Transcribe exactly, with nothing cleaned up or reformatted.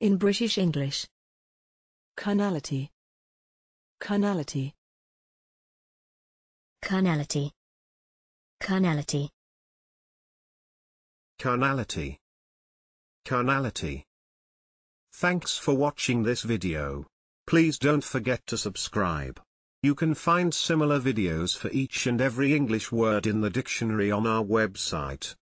In British English. Carnality. Carnality. Carnality. Carnality. Carnality. Carnality. Thanks for watching this video. Please don't forget to subscribe. You can find similar videos for each and every English word in the dictionary on our website.